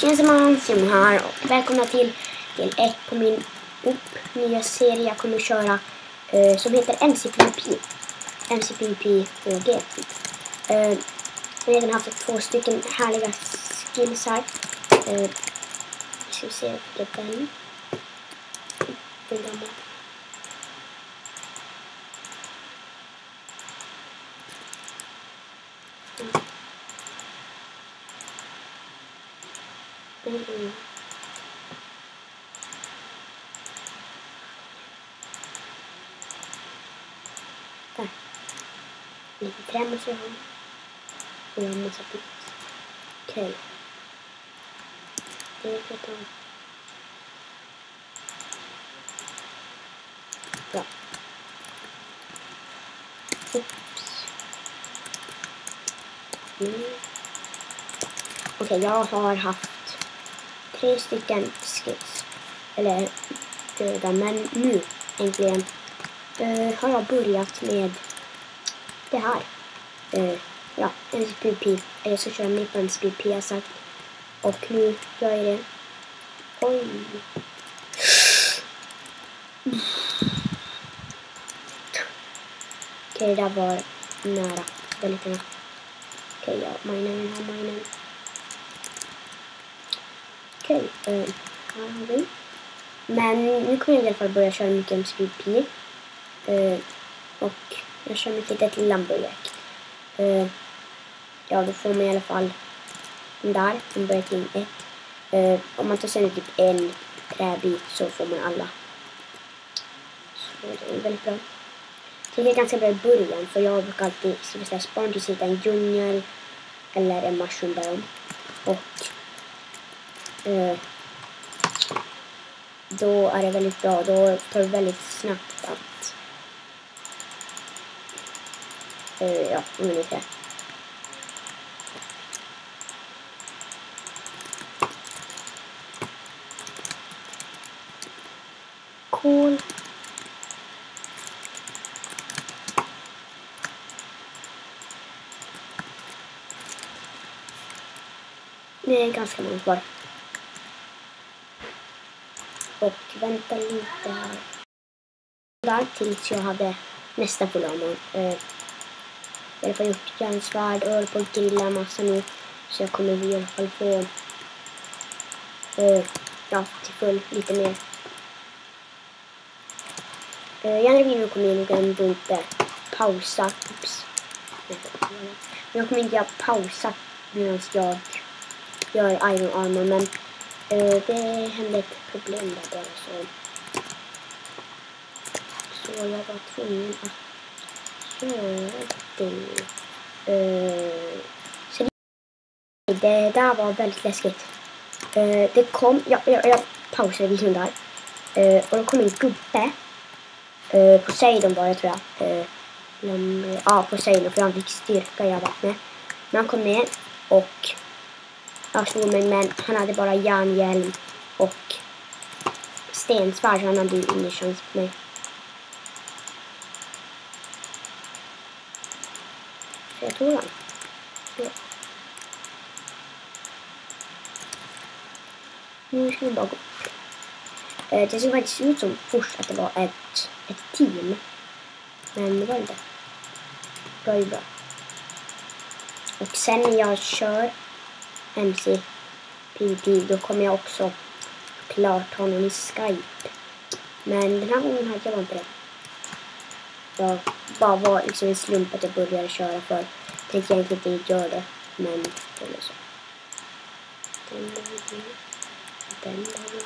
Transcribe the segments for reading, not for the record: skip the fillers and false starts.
Tjena, Simon här och välkomna till del 1 på min nya serie jag kommer att köra som heter MCPP HG. Jag har redan haft 2 stycken härliga skills här. Vi ska se vilket den gamla. Där. Lite trä måste jag ha. Och jag har en massa pizza. Okej. Det är ett tag. Bra. Oops. Okej, jag har haft 3 stycken skills. Eller döda, men nu äntligen har jag börjat med det här. Ja, MCPP. Jag ska köra med på MCPP jag sagt. Och nu gör jag det. Oj. Okej, det där var nära. Väldigt nära. Okej, ja, minen. Okej, här har vi. Men nu kommer jag i alla fall börja köra mycket MCPP. Och jag kör mycket ett Lumberjack. Ja, då får man i alla fall den där. Den börjar till 1. Om man tar sen typ en träbit så får man alla. Så det är väldigt bra. Det är ganska bra i början för jag brukar alltid spara till sitta en djungel eller en mushroom biome. Och då är det väldigt bra. Då tar det väldigt snabbt att ja, ungefär. Cool. Det är ganska många kvar. Och vänta lite här. Där tills jag hade nästa full armor. Jag har gjort järnsvärd och på att grilla massa nu. Så jag kommer i alla fall få ja, till full lite mer. I andra videon kommer jag nog ändå inte pausa. Oops. Jag kommer inte pausa medan jag gör iron armor, men det hände ett problem där bara så jag var tvungen att göra det. Så det där var väldigt läskigt. Det kom, jag pausade videon där. Och då kom en gubbe. Poseidon var det, tror jag. Ja, Poseidon, för han fick styrka i vattnet. Men han kom ner och jag slog mig, men han hade bara järnhjälm och stensvärd, så han hade ju ingen chans på mig. Så jag tog han. Så. Nu ska vi bara gå. Det såg faktiskt ut som först att det var ett team. Men det var inte. Bra ju bra. Och sen när jag kör MCPP då kommer jag också klart honom i Skype. Men den här gången hade jag inte det. Jag bara var liksom en slump att jag började köra för. Tänkte jag inte göra det. Men det blev så. Den där.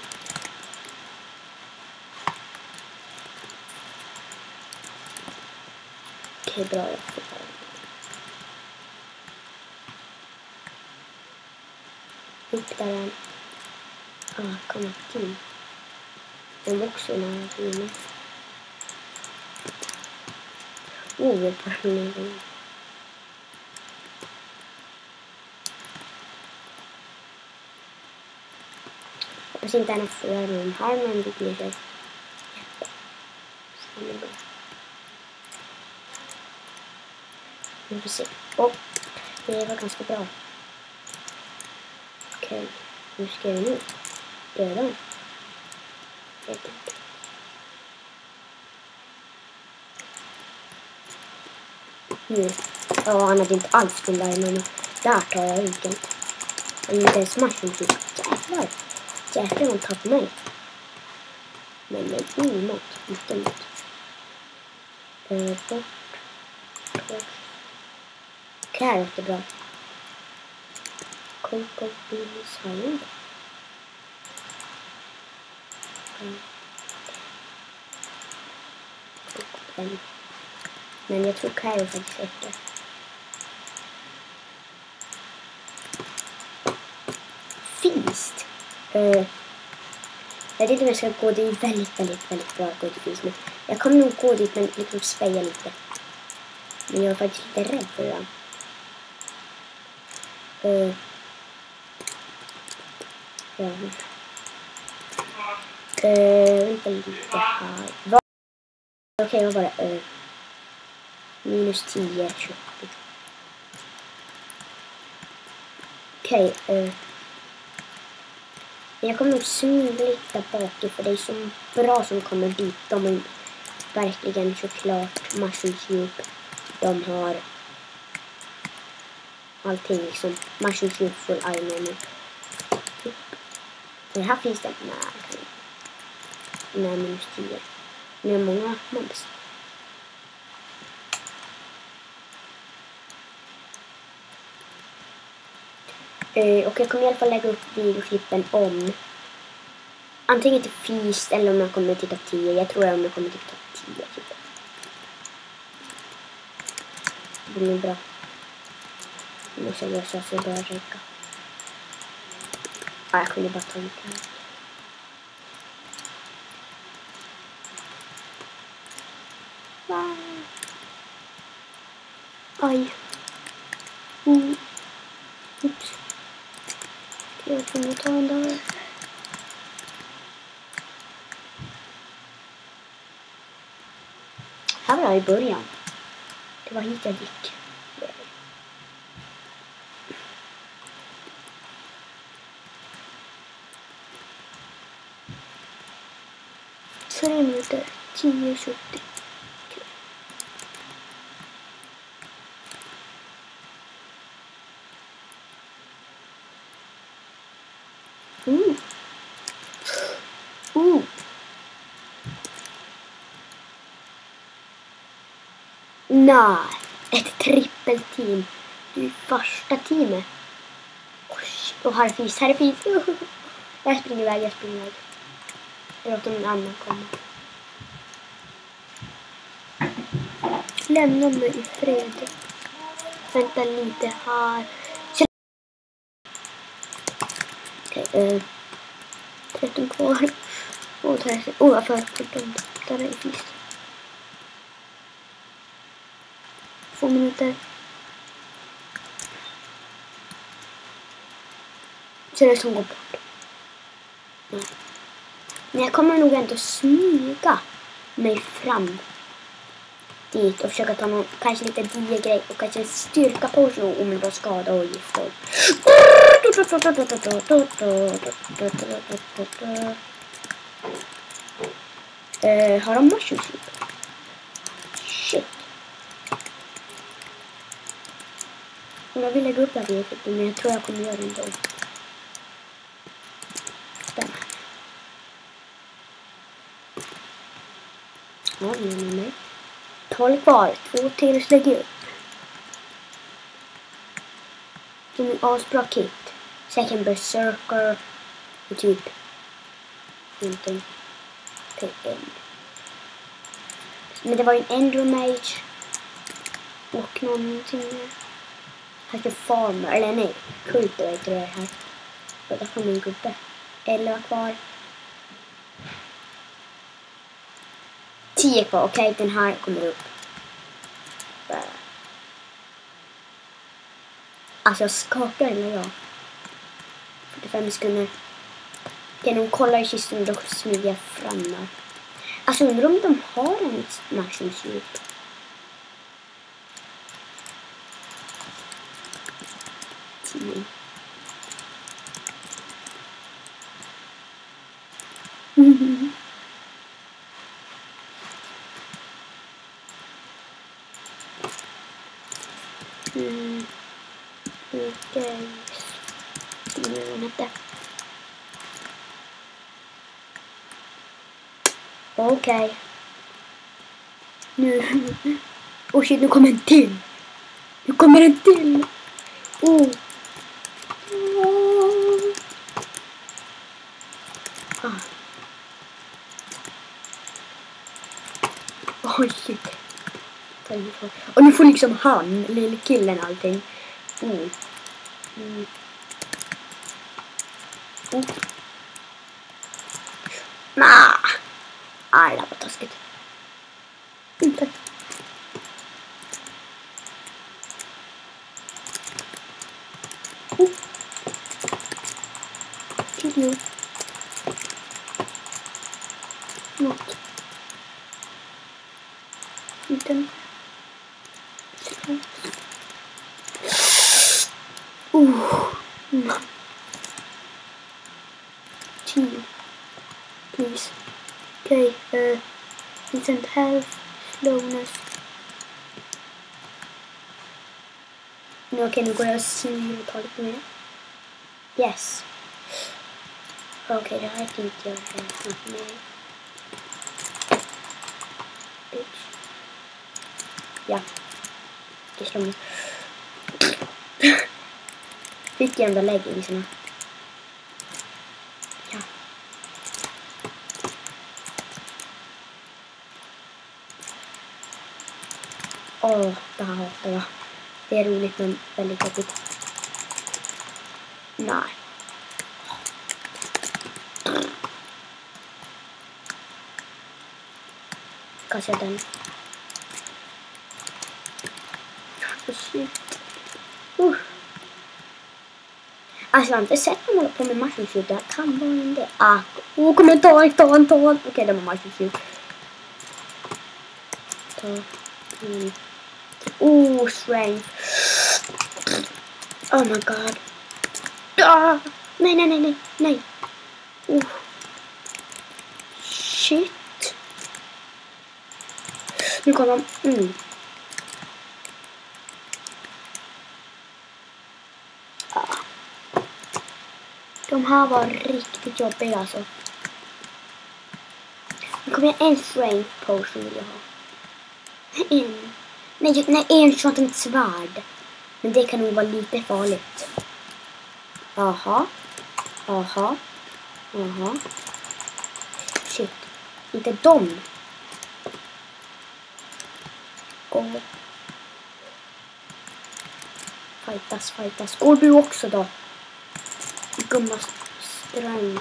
Okej, bra, jag får ta upp där den. Komma till. Den var också nära inne. Jag är på den. Hoppas inte han får göra den här, men det blir det. Vi får se. Och det var ganska bra. Okej. Hur ska jag nu? Döda honom? Nu. Ja, han hade inte alls kunnat men där tar jag enkelt. Han är inte ens matchen till. Jävlar. Jäklar han tar på mig. Men det är emot. Inte emot. Bort. Carrot är bra. Coco Beans har jag inte. Men jag tror Carrot faktiskt räcker. Feast. Jag vet inte om jag ska gå. Det är väldigt bra att gå till Feast. Men jag kommer nog gå dit men liksom speja lite. Men jag är faktiskt lite rädd för det. Ja. Vänta lite här. Okej, vad var det? Minus 10, 20. Okej, jag kommer nog smyga bak för det är så bra som kommer dit. De är verkligen såklart Mushroom Soup. De har allting liksom. Mushroom Soup full iron. Det här finns det. Nej, minus 10. Det är många mobs. Och jag kommer i alla fall lägga upp videoklippen om antingen till Feast eller om jag kommer till top 10. Jag tror om jag kommer till top 10 typ. Det blir bra. Nu måste jag lösa så jag börjar räcka. Ja, jag kunde bara ta en här. Wow. Aj. Oops. Jag kommer ta en där. Här var jag i början. Det var hit jag gick. Så 3 minuter. 10:70. Nej, ett trippelteam. Du är första teamet. Och här finns. Jag springer iväg. Jag låter någon annan komma. Lämna mig i fred. Vänta lite här. Okej, 13 kvar. Och där är varför där är Feast. 2 minuter. Så det som går bort. Nej. Men jag kommer nog ändå smyga mig fram dit och försöka ta någon, kanske lite diagrej och kanske en styrka på och omedelbar skada och gift. Har de mushroom soup? Shit. Jag vill lägga upp det här men jag tror jag kommer göra det ändå. Stämmer. Ja, det är med mig. 12 kvar. 2 till lägger upp. Det är en asbra kit. Second Berserker. Och typ. Någonting. Men det var ju en Endermage. Och någonting. Här är Farmer. Eller nej. Kultor heter det här. Och där kommer en gubbe. 11 kvar. 10 kvar. Okej, den här kommer upp. Alltså jag skakar eller jag. 45 sekunder. Okej, de kollar i kistan och då smyger jag fram där. Alltså undrar om de har en mushroom soup. Okej. Nu. Oh shit, nu kommer en till. Nu kommer en till. Oh. Oh shit. Och nu får liksom han, lille killen, allting. Nah. Aj, det var taskigt. Inte. Kill you. Not. Inte. Please. Okay, instant health, slowness. Okej, nu går jag och syr och tar lite mer. Yes. Okej, det här kan inte jag göra med. Bitch. Ja. Det slår mig. Fick jag ändå leggingsarna. Ja. Det här hatar jag. Det är roligt men väldigt jobbigt. Nej. Kastar jag den. Shit. Alltså jag har inte sett dem hålla på med mushroom shoot. Det kan vara en det. Kommer ta en. Okej, det var mushroom shoot. Strength. Oh my god. Nej. Shit. Nu kommer de. De här var riktigt jobbiga alltså. Nu kommer jag en strength potion vill jag ha. En shot ett svärd. Men det kan nog vara lite farligt. Aha. Shit. Inte dem. Fightas. Går du också då? Gumma sträng.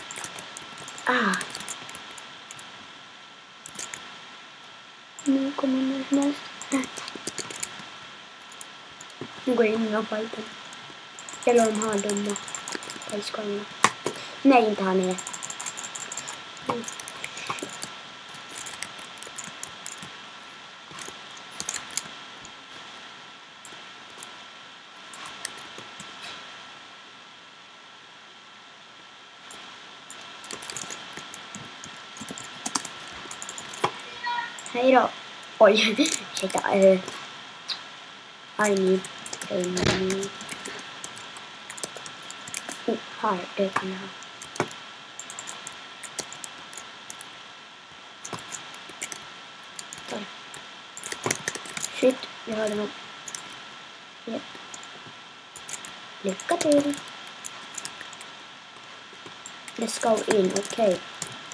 Nu kommer jag Nu går jag in i fighten. Eller de här dumma pejskollarna. Nej, inte här nere. Hej då. Oj, ursäkta. I need här, det kan jag ha. Shit, jag hörde något. Ja. Lycka till. Let's go in, okej.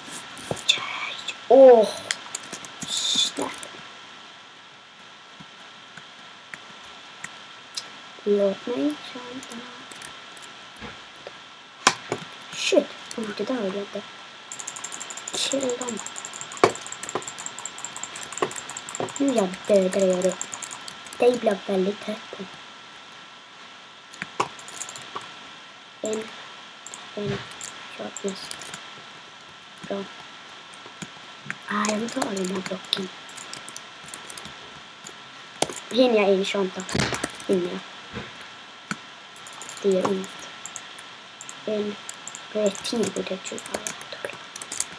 Snap. Låt mig känna. Shit, det där var det inte. Chill dem. Nu jag dödar jag. Det blev väldigt tätt. En sharpness. Bra. Jag vill ta den här blocken. Hinner jag in shanta? Hinner jag. Det gör ont. En till protection.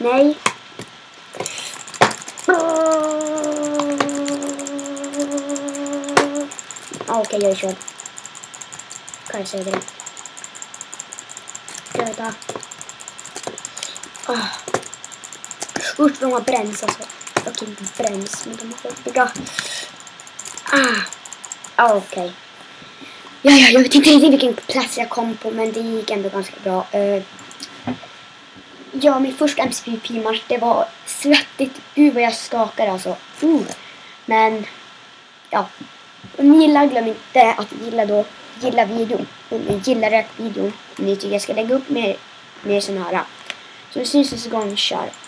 Nej. Okej, jag är körd. Kan jag säga det? Döda. Usch, de har bränns alltså. Okej, inte bränns, men de är hoppiga. Okej. Ja, jag vet inte riktigt vilken plats jag kom på, men det gick ändå ganska bra. Ja, min första MCPP-match, det var svettigt. Gud vad jag skakade alltså. Men, ja. Om ni gillar, glöm inte att gilla videon. Om ni gillar videon, om ni tycker jag ska lägga upp mer sådana här. Så vi syns nästa gång vi kör.